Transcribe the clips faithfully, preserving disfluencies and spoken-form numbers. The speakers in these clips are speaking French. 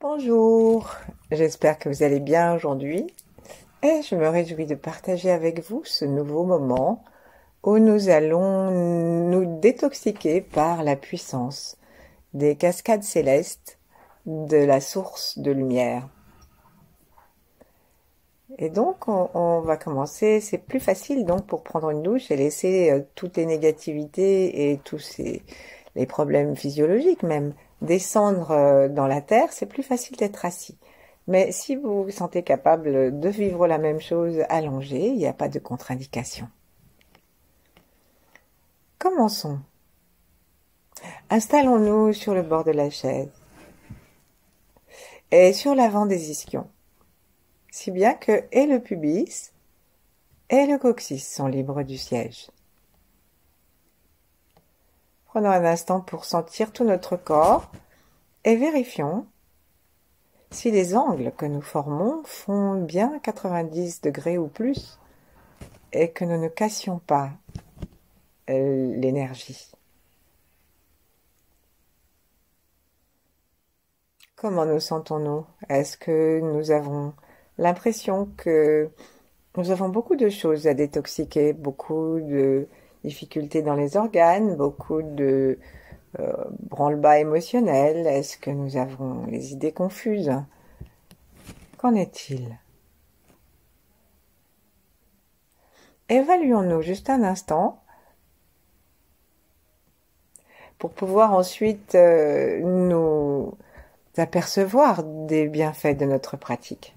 Bonjour, j'espère que vous allez bien aujourd'hui et je me réjouis de partager avec vous ce nouveau moment où nous allons nous détoxiquer par la puissance des cascades célestes de la source de lumière. Et donc on, on va commencer, c'est plus facile donc pour prendre une douche et laisser euh, toutes les négativités et tous ces, les problèmes physiologiques même descendre euh, dans la terre, c'est plus facile d'être assis. Mais si vous vous sentez capable de vivre la même chose allongé, il n'y a pas de contre-indication. Commençons. Installons-nous sur le bord de la chaise et sur l'avant des ischions, si bien que et le pubis et le coccyx sont libres du siège. Prenons un instant pour sentir tout notre corps et vérifions si les angles que nous formons font bien quatre-vingt-dix degrés ou plus et que nous ne cassions pas l'énergie. Comment nous sentons-nous? Est-ce que nous avons l'impression que nous avons beaucoup de choses à détoxiquer, beaucoup de difficultés dans les organes, beaucoup de euh, branle-bas émotionnels? Est-ce que nous avons les idées confuses? Qu'en est-il? Évaluons-nous juste un instant pour pouvoir ensuite euh, nous apercevoir des bienfaits de notre pratique.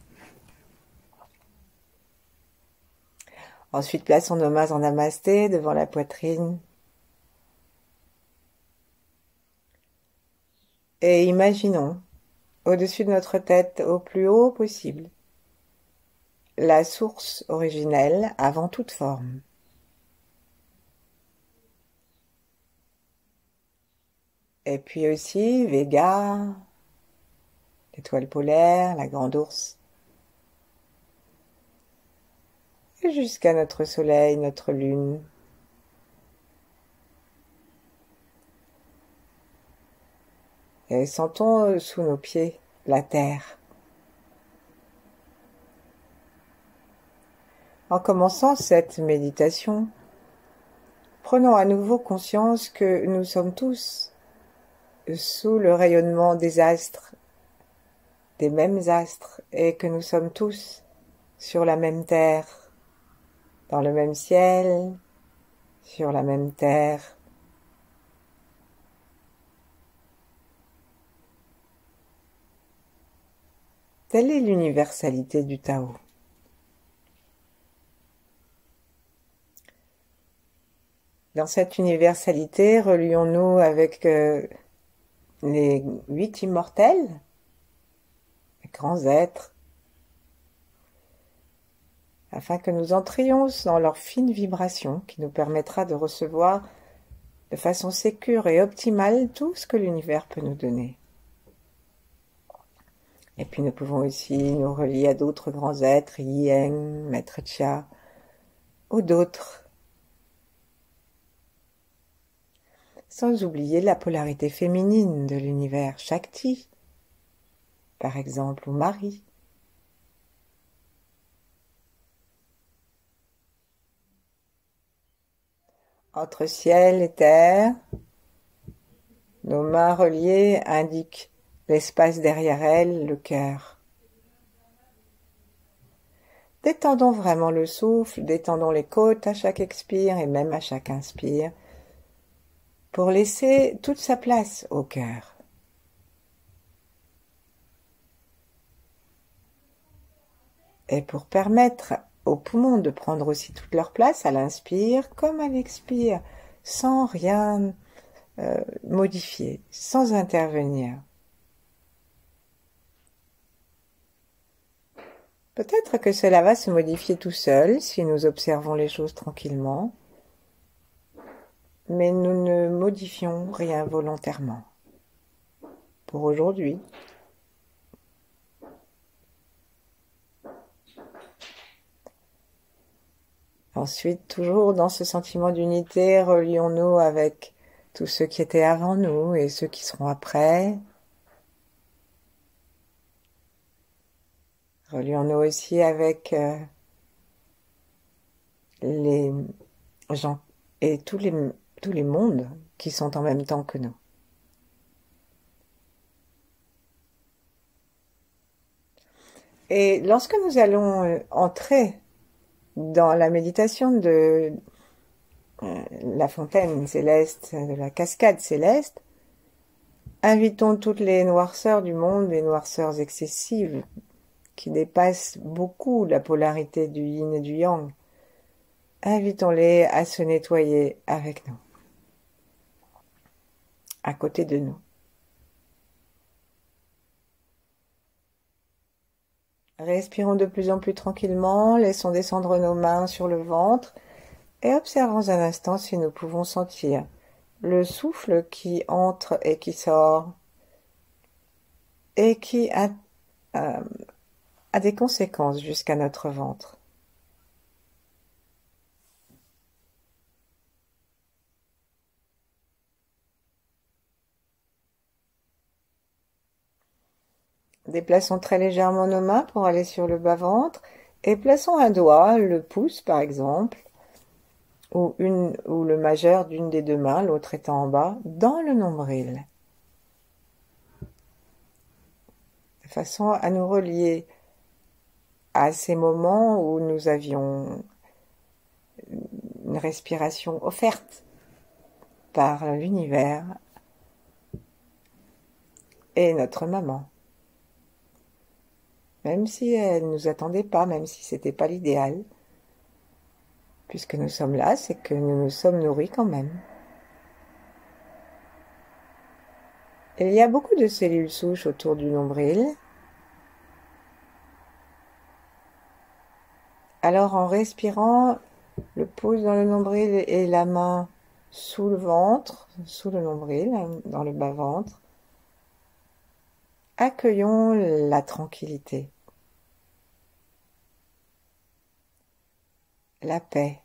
Ensuite, plaçons nos mains en namasté devant la poitrine. Et imaginons, au-dessus de notre tête, au plus haut possible, la source originelle avant toute forme. Et puis aussi Vega, l'étoile polaire, la grande ours. Et jusqu'à notre soleil, notre lune. Et sentons sous nos pieds la terre. En commençant cette méditation, prenons à nouveau conscience que nous sommes tous sous le rayonnement des astres, des mêmes astres, et que nous sommes tous sur la même terre, dans le même ciel, sur la même terre. Telle est l'universalité du Tao. Dans cette universalité, relions-nous avec euh, les huit immortels, les grands êtres, afin que nous entrions dans leur fine vibration qui nous permettra de recevoir de façon sécure et optimale tout ce que l'univers peut nous donner. Et puis nous pouvons aussi nous relier à d'autres grands êtres, Yin, Maître Chia, ou d'autres. Sans oublier la polarité féminine de l'univers, Shakti, par exemple, ou Marie. Entre ciel et terre, nos mains reliées indiquent l'espace derrière elles, le cœur. Détendons vraiment le souffle, détendons les côtes à chaque expire et même à chaque inspire, pour laisser toute sa place au cœur. Et pour permettre aux poumons de prendre aussi toute leur place à l'inspire comme à l'expire, sans rien euh, modifier, sans intervenir. Peut-être que cela va se modifier tout seul si nous observons les choses tranquillement, mais nous ne modifions rien volontairement. Pour aujourd'hui. Ensuite, toujours dans ce sentiment d'unité, relions-nous avec tous ceux qui étaient avant nous et ceux qui seront après. Relions-nous aussi avec euh, les gens et tous les, tous les mondes qui sont en même temps que nous. Et lorsque nous allons euh, entrer dans la méditation de euh, la fontaine céleste, de la cascade céleste, invitons toutes les noirceurs du monde, les noirceurs excessives, qui dépassent beaucoup la polarité du yin et du yang. Invitons-les à se nettoyer avec nous, à côté de nous. Respirons de plus en plus tranquillement, laissons descendre nos mains sur le ventre et observons un instant si nous pouvons sentir le souffle qui entre et qui sort et qui a, euh, a des conséquences jusqu'à notre ventre. Déplaçons très légèrement nos mains pour aller sur le bas-ventre et plaçons un doigt, le pouce par exemple, ou, une, ou le majeur d'une des deux mains, l'autre étant en bas, dans le nombril. De façon à nous relier à ces moments où nous avions une respiration offerte par l'univers et notre maman. Même si elle ne nous attendait pas, même si c'était pas l'idéal. Puisque nous sommes là, c'est que nous nous sommes nourris quand même. Il y a beaucoup de cellules souches autour du nombril. Alors en respirant, le pouce dans le nombril et la main sous le ventre, sous le nombril, dans le bas-ventre, accueillons la tranquillité, la paix.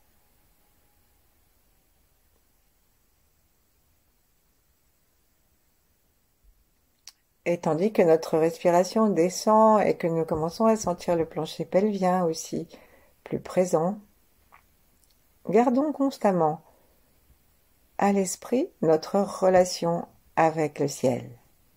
Et tandis que notre respiration descend et que nous commençons à sentir le plancher pelvien aussi plus présent, gardons constamment à l'esprit notre relation avec le ciel.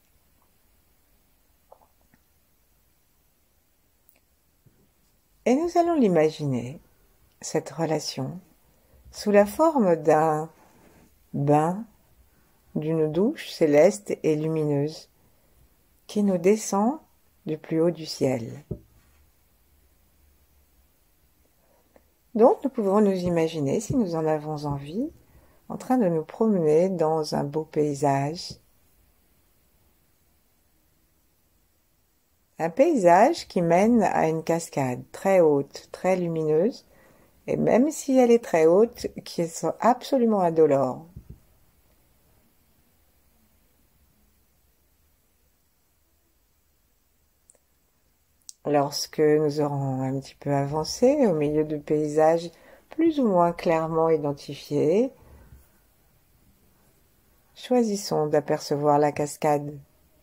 Et nous allons l'imaginer, cette relation, sous la forme d'un bain, d'une douche céleste et lumineuse qui nous descend du plus haut du ciel. Donc nous pouvons nous imaginer, si nous en avons envie, en train de nous promener dans un beau paysage. Un paysage qui mène à une cascade très haute, très lumineuse, et même si elle est très haute, qui est absolument indolore. Lorsque nous aurons un petit peu avancé au milieu de paysages plus ou moins clairement identifiés, choisissons d'apercevoir la cascade.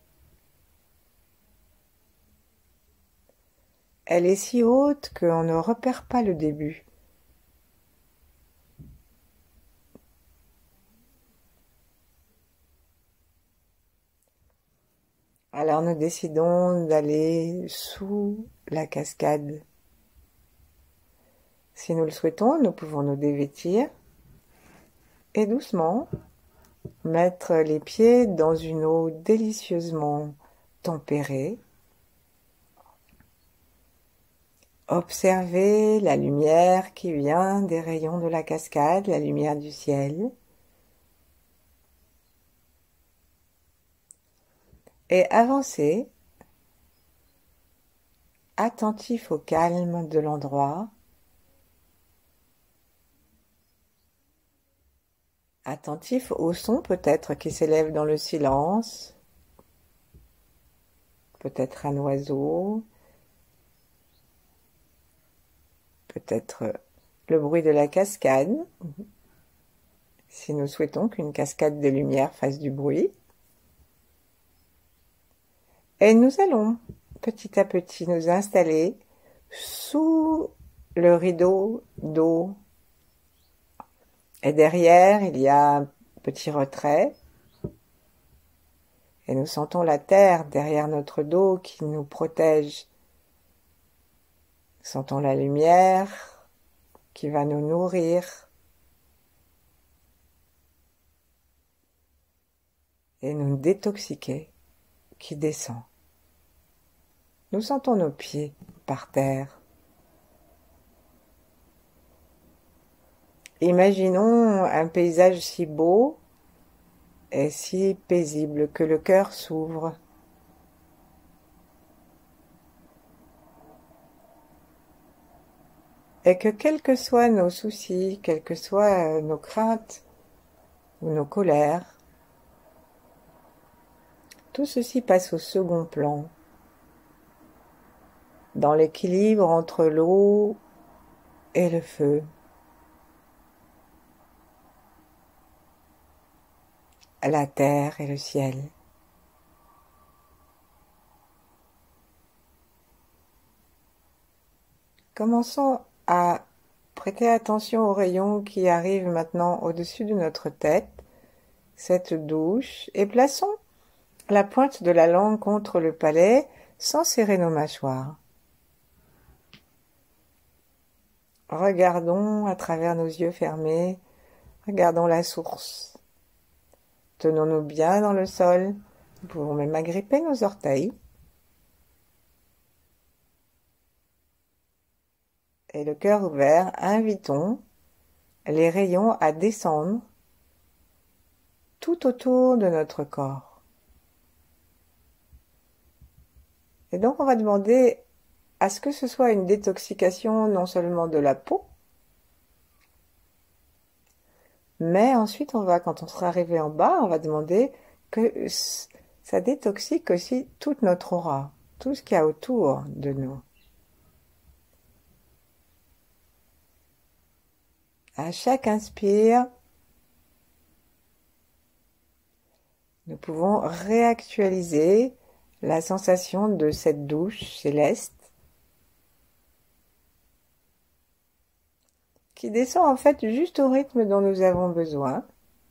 Elle est si haute qu'on ne repère pas le début. Alors nous décidons d'aller sous la cascade. Si nous le souhaitons, nous pouvons nous dévêtir et doucement mettre les pieds dans une eau délicieusement tempérée. Observez la lumière qui vient des rayons de la cascade, la lumière du ciel. Et avancez, attentif au calme de l'endroit, attentif au son peut-être qui s'élève dans le silence, peut-être un oiseau, peut-être le bruit de la cascade, si nous souhaitons qu'une cascade de lumière fasse du bruit. Et nous allons petit à petit nous installer sous le rideau d'eau. Et derrière, il y a un petit retrait. Et nous sentons la terre derrière notre dos qui nous protège. Nous sentons la lumière qui va nous nourrir et nous détoxiquer, qui descend. Nous sentons nos pieds par terre. Imaginons un paysage si beau et si paisible que le cœur s'ouvre. Et que quels que soient nos soucis, quelles que soient nos craintes ou nos colères, tout ceci passe au second plan, dans l'équilibre entre l'eau et le feu. La terre et le ciel. Commençons à prêter attention aux rayons qui arrivent maintenant au-dessus de notre tête, cette douche, et plaçons la pointe de la langue contre le palais sans serrer nos mâchoires. Regardons à travers nos yeux fermés, regardons la source. Tenons-nous bien dans le sol, nous pouvons même agripper nos orteils. Et le cœur ouvert, invitons les rayons à descendre tout autour de notre corps. Et donc on va demander à ce que ce soit une détoxication non seulement de la peau, mais ensuite on va, quand on sera arrivé en bas, on va demander que ça détoxique aussi toute notre aura, tout ce qu'il y a autour de nous. À chaque inspire, nous pouvons réactualiser la sensation de cette douche céleste qui descend en fait juste au rythme dont nous avons besoin.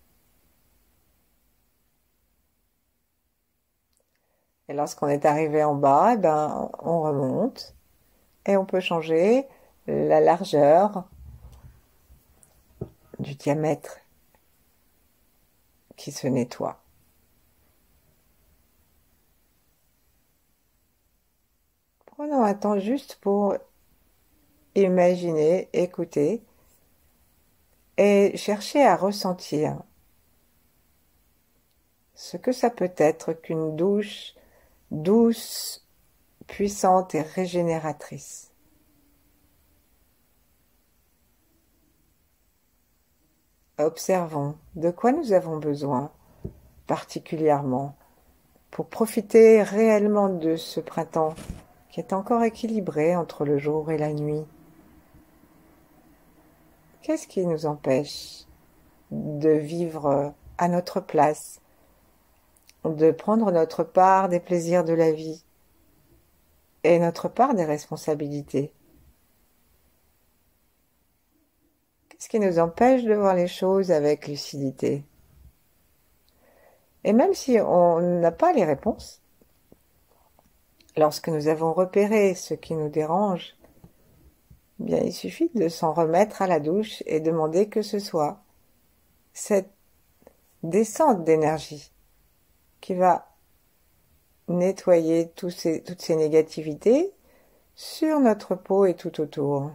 Et lorsqu'on est arrivé en bas, eh ben, on remonte et on peut changer la largeur du diamètre qui se nettoie. Prenons un temps juste pour imaginer, écouter et chercher à ressentir ce que ça peut être qu'une douche douce, puissante et régénératrice. Observons de quoi nous avons besoin particulièrement pour profiter réellement de ce printemps qui est encore équilibré entre le jour et la nuit. Qu'est-ce qui nous empêche de vivre à notre place, de prendre notre part des plaisirs de la vie et notre part des responsabilités? Qu'est-ce qui nous empêche de voir les choses avec lucidité? Et même si on n'a pas les réponses, lorsque nous avons repéré ce qui nous dérange, eh bien, il suffit de s'en remettre à la douche et demander que ce soit cette descente d'énergie qui va nettoyer tous ces, toutes ces négativités sur notre peau et tout autour.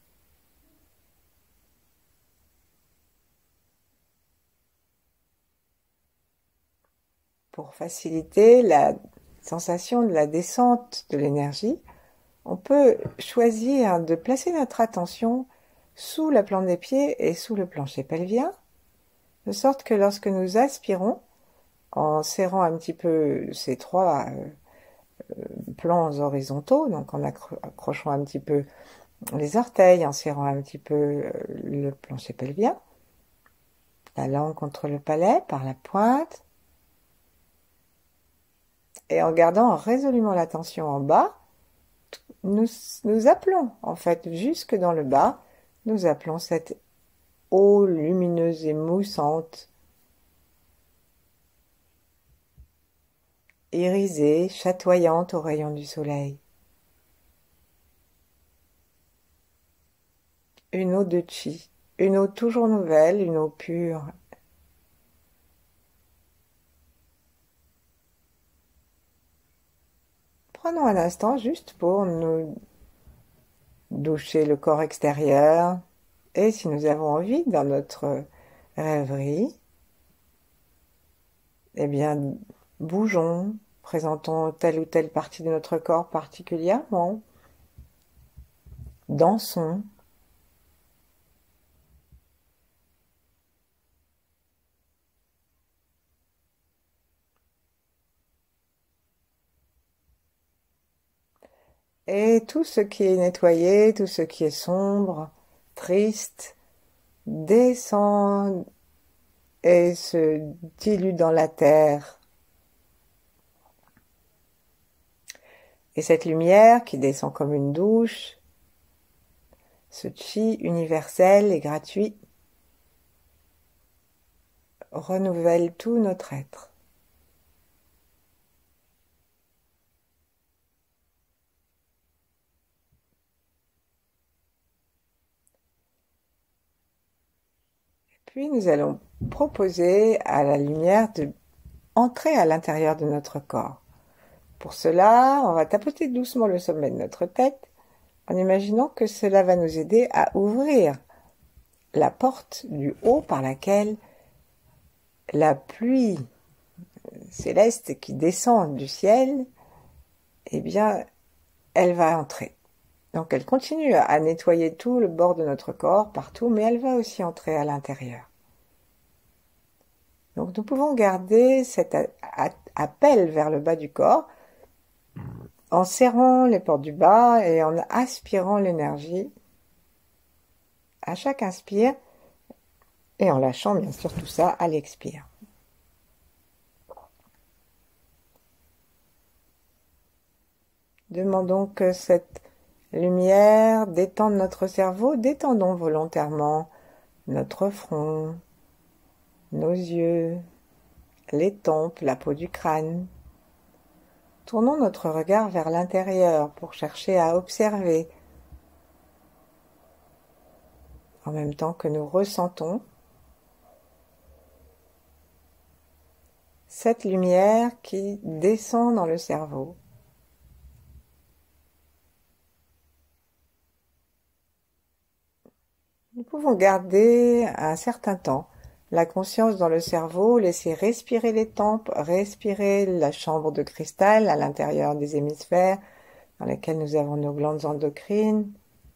Pour faciliter la sensation de la descente de l'énergie, on peut choisir de placer notre attention sous la plante des pieds et sous le plancher pelvien, de sorte que lorsque nous aspirons, en serrant un petit peu ces trois euh, plans horizontaux, donc en accro accrochant un petit peu les orteils, en serrant un petit peu euh, le plancher pelvien, la langue contre le palais par la pointe, Et en gardant résolument l'attention en bas, nous, nous appelons, en fait, jusque dans le bas, nous appelons cette eau lumineuse et moussante, irisée, chatoyante aux rayons du soleil. Une eau de chi, une eau toujours nouvelle, une eau pure. Prenons un instant juste pour nous doucher le corps extérieur. Et si nous avons envie, dans notre rêverie, eh bien, bougeons, présentons telle ou telle partie de notre corps particulièrement, dansons. Et tout ce qui est nettoyé, tout ce qui est sombre, triste, descend et se dilue dans la terre. Et cette lumière qui descend comme une douche, ce chi universel et gratuit, renouvelle tout notre être. Puis nous allons proposer à la lumière de entrer à l'intérieur de notre corps. Pour cela, on va tapoter doucement le sommet de notre tête en imaginant que cela va nous aider à ouvrir la porte du haut par laquelle la pluie céleste qui descend du ciel, eh bien, elle va entrer. Donc elle continue à nettoyer tout le bord de notre corps, partout, mais elle va aussi entrer à l'intérieur. Donc nous pouvons garder cet appel vers le bas du corps en serrant les portes du bas et en aspirant l'énergie à chaque inspire et en lâchant bien sûr tout ça à l'expire. Demandons que cette lumière détende notre cerveau, détendons volontairement notre front, nos yeux, les tempes, la peau du crâne. Tournons notre regard vers l'intérieur pour chercher à observer, en même temps que nous ressentons cette lumière qui descend dans le cerveau. Nous pouvons garder un certain temps la conscience dans le cerveau, laisser respirer les tempes, respirer la chambre de cristal à l'intérieur des hémisphères dans lesquels nous avons nos glandes endocrines.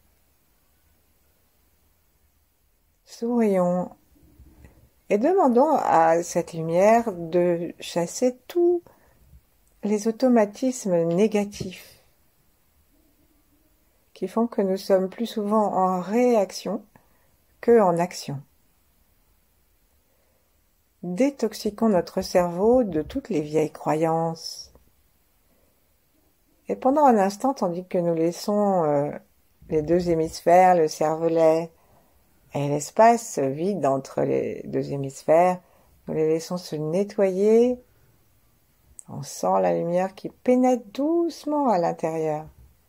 Sourions et demandons à cette lumière de chasser tous les automatismes négatifs qui font que nous sommes plus souvent en réaction que en action. Détoxiquons notre cerveau de toutes les vieilles croyances. Et pendant un instant, tandis que nous laissons euh, les deux hémisphères, le cervelet et l'espace vide entre les deux hémisphères, nous les laissons se nettoyer. On sent la lumière qui pénètre doucement à l'intérieur.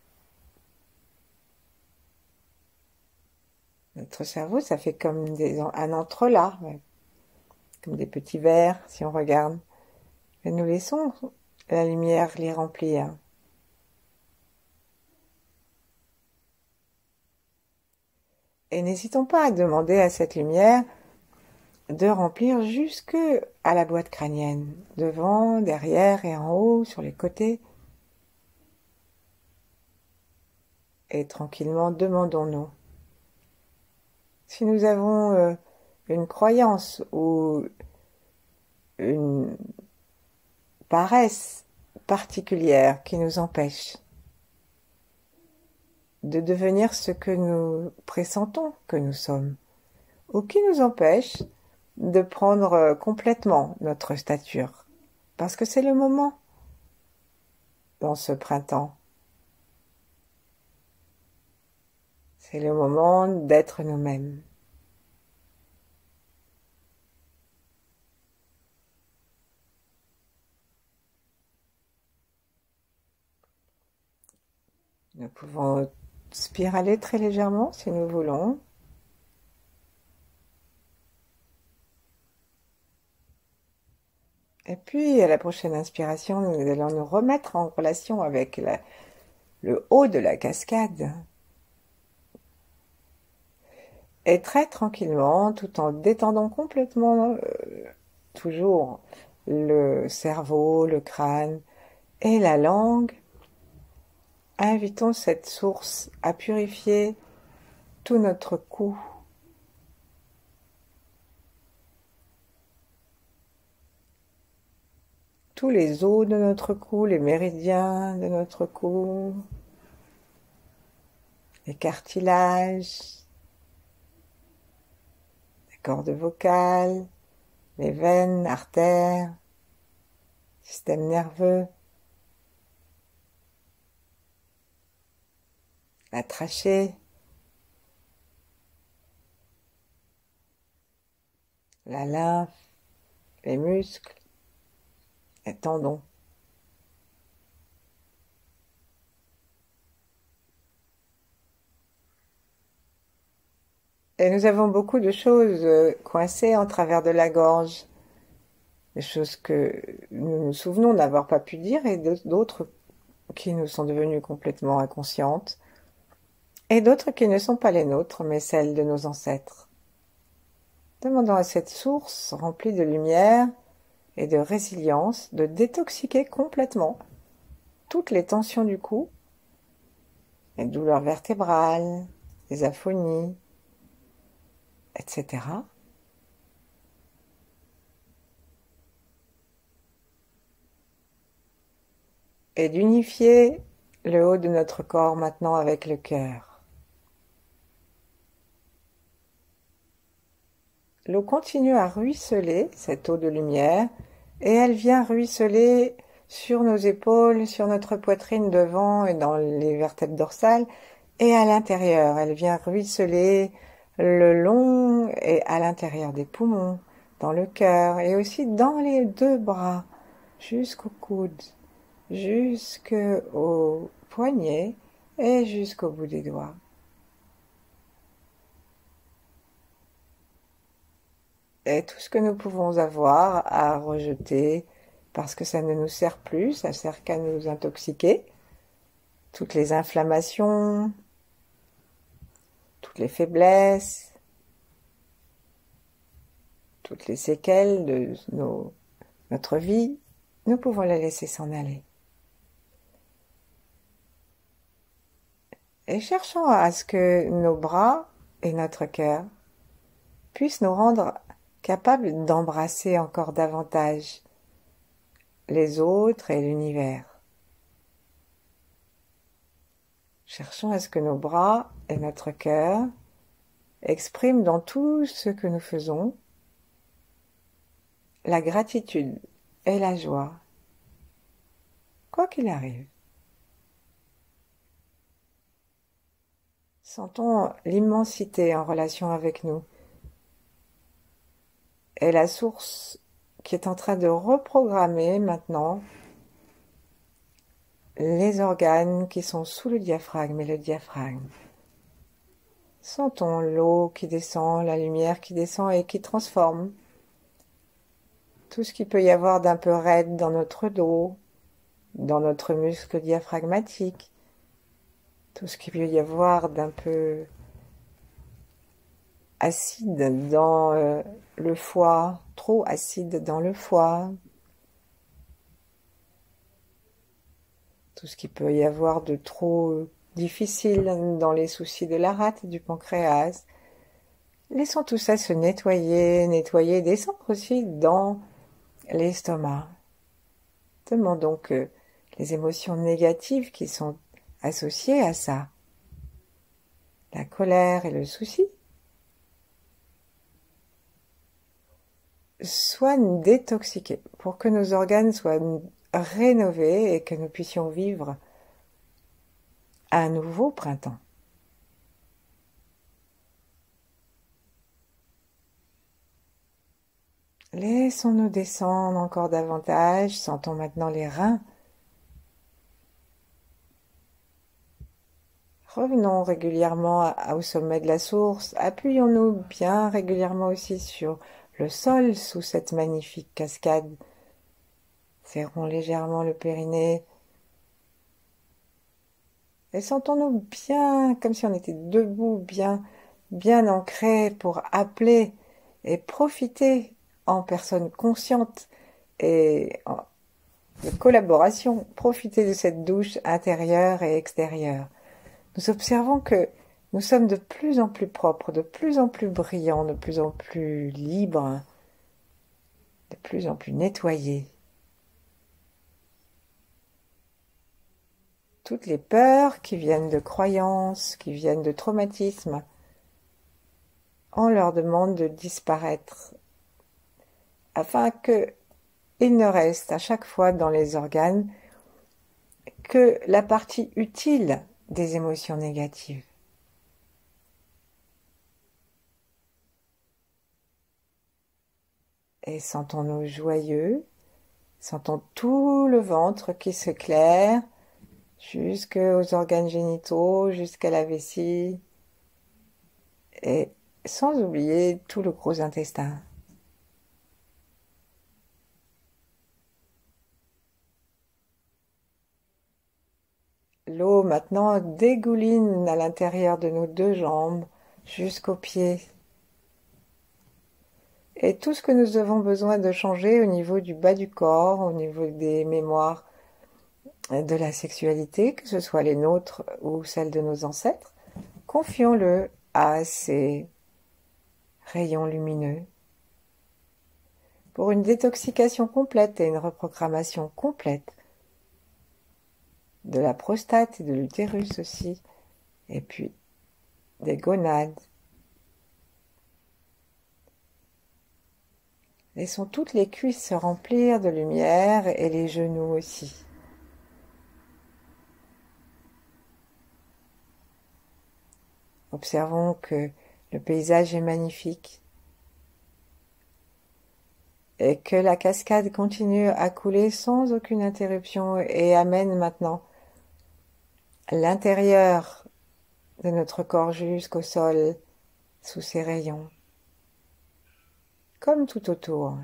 Notre cerveau, ça fait comme des, un entrelac, comme des petits verres, si on regarde. Et nous laissons la lumière les remplir. Et n'hésitons pas à demander à cette lumière de remplir jusque à la boîte crânienne, devant, derrière et en haut, sur les côtés. Et tranquillement, demandons-nous si nous avons euh, une croyance ou une paresse particulière qui nous empêche de devenir ce que nous pressentons que nous sommes, ou qui nous empêche de prendre complètement notre stature, parce que c'est le moment. dans ce printemps. C'est le moment d'être nous-mêmes. Nous pouvons spiraler très légèrement si nous voulons. Et puis, à la prochaine inspiration, nous allons nous remettre en relation avec la, le haut de la cascade. Et très tranquillement, tout en détendant complètement, euh, toujours, le cerveau, le crâne et la langue, invitons cette source à purifier tout notre cou. Tous les os de notre cou, les méridiens de notre cou, les cartilages, les cordes vocales, les veines, artères, système nerveux, la trachée, la lymphe, les muscles, les tendons. Et nous avons beaucoup de choses coincées en travers de la gorge, des choses que nous nous souvenons n'avoir pas pu dire et d'autres qui nous sont devenues complètement inconscientes, et d'autres qui ne sont pas les nôtres, mais celles de nos ancêtres. Demandons à cette source remplie de lumière et de résilience de détoxiquer complètement toutes les tensions du cou, les douleurs vertébrales, les aphonies, et cetera. Et d'unifier le haut de notre corps maintenant avec le cœur. L'eau continue à ruisseler, cette eau de lumière, et elle vient ruisseler sur nos épaules, sur notre poitrine devant et dans les vertèbres dorsales, et à l'intérieur. Elle vient ruisseler le long et à l'intérieur des poumons, dans le cœur, et aussi dans les deux bras, jusqu'au coude, jusqu'au poignet et jusqu'au bout des doigts. Et tout ce que nous pouvons avoir à rejeter parce que ça ne nous sert plus, ça sert qu'à nous intoxiquer, toutes les inflammations, toutes les faiblesses, toutes les séquelles de nos, notre vie, nous pouvons les laisser s'en aller. Et cherchons à ce que nos bras et notre cœur puissent nous rendre capables d'embrasser encore davantage les autres et l'univers. Cherchons à ce que nos bras et notre cœur expriment dans tout ce que nous faisons la gratitude et la joie, quoi qu'il arrive. Sentons l'immensité en relation avec nous et la source qui est en train de reprogrammer maintenant les organes qui sont sous le diaphragme et le diaphragme. Sentons l'eau qui descend, la lumière qui descend et qui transforme tout ce qu'il peut y avoir d'un peu raide dans notre dos, dans notre muscle diaphragmatique, tout ce qu'il peut y avoir d'un peu acide dans euh, le foie, trop acide dans le foie, tout ce qu'il peut y avoir de trop difficile dans les soucis de la rate et du pancréas. Laissons tout ça se nettoyer, nettoyer, descendre aussi dans l'estomac. Demandons que les émotions négatives qui sont associées à ça, la colère et le souci, soient détoxiqués pour que nos organes soient rénover et que nous puissions vivre un nouveau printemps. Laissons-nous descendre encore davantage, sentons maintenant les reins. Revenons régulièrement au sommet de la source, appuyons-nous bien régulièrement aussi sur le sol sous cette magnifique cascade. Serrons légèrement le périnée et sentons-nous bien comme si on était debout, bien, bien ancrés pour appeler et profiter en personne consciente et en de collaboration, profiter de cette douche intérieure et extérieure. Nous observons que nous sommes de plus en plus propres, de plus en plus brillants, de plus en plus libres, de plus en plus nettoyés. Toutes les peurs qui viennent de croyances, qui viennent de traumatismes, on leur demande de disparaître afin que il ne reste à chaque fois dans les organes que la partie utile des émotions négatives. Et sentons-nous joyeux, sentons tout le ventre qui se claire jusqu'aux organes génitaux, jusqu'à la vessie, et sans oublier tout le gros intestin. L'eau maintenant dégouline à l'intérieur de nos deux jambes jusqu'aux pieds. Et tout ce que nous avons besoin de changer au niveau du bas du corps, au niveau des mémoires de la sexualité, que ce soit les nôtres ou celles de nos ancêtres, confions-le à ces rayons lumineux. Pour une détoxication complète et une reprogrammation complète de la prostate et de l'utérus aussi, et puis des gonades. Laissons toutes les cuisses se remplir de lumière et les genoux aussi. Observons que le paysage est magnifique et que la cascade continue à couler sans aucune interruption et amène maintenant l'intérieur de notre corps jusqu'au sol sous ses rayons, comme tout autour.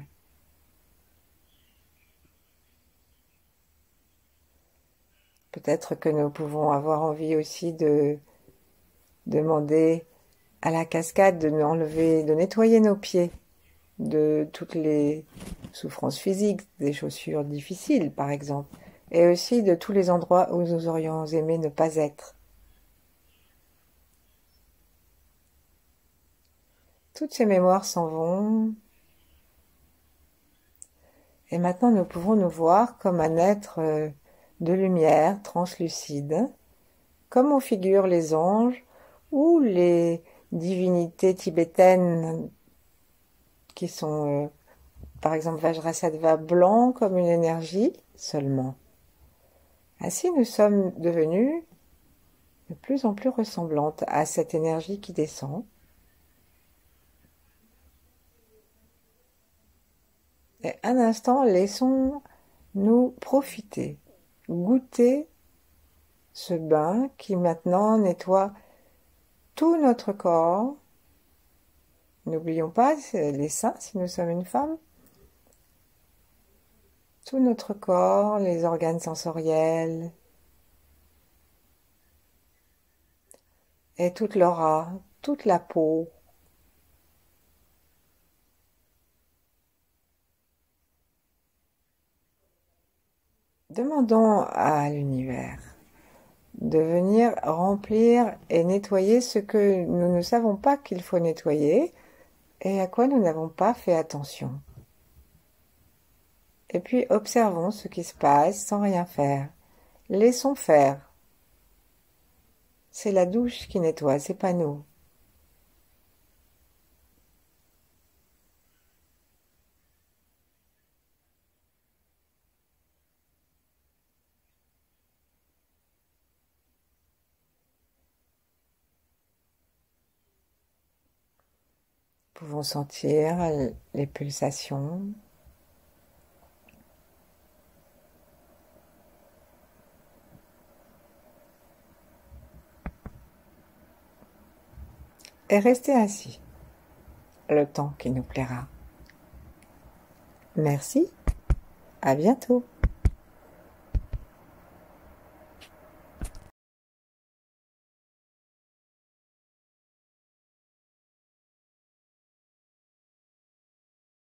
Peut-être que nous pouvons avoir envie aussi de demander à la cascade de nous enlever, de nettoyer nos pieds de toutes les souffrances physiques, des chaussures difficiles par exemple, et aussi de tous les endroits où nous aurions aimé ne pas être. Toutes ces mémoires s'en vont. Et maintenant, nous pouvons nous voir comme un être de lumière translucide, comme on figure les anges ou les divinités tibétaines qui sont, euh, par exemple, Vajrasattva blanc comme une énergie seulement. Ainsi, nous sommes devenus de plus en plus ressemblantes à cette énergie qui descend. Et un instant, laissons-nous profiter, goûter ce bain qui maintenant nettoie tout notre corps. N'oublions pas les seins si nous sommes une femme. Tout notre corps, les organes sensoriels et toute l'aura, toute la peau. Demandons à l'univers de venir remplir et nettoyer ce que nous ne savons pas qu'il faut nettoyer et à quoi nous n'avons pas fait attention. Et puis observons ce qui se passe sans rien faire. Laissons faire. C'est la douche qui nettoie, c'est pas nous. pouvons sentir les pulsations. Et rester ainsi, le temps qui nous plaira. Merci, à bientôt.